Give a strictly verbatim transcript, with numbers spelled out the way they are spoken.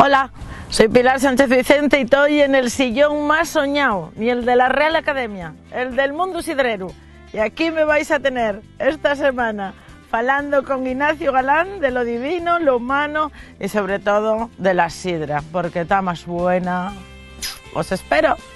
Hola, soy Pilar Sánchez Vicente y estoy en el sillón más soñado, ni el de la Real Academia, el del mundo sidrero. Y aquí me vais a tener esta semana falando con Ignacio Galán de lo divino, lo humano y sobre todo de la sidra, porque está más buena. Os espero.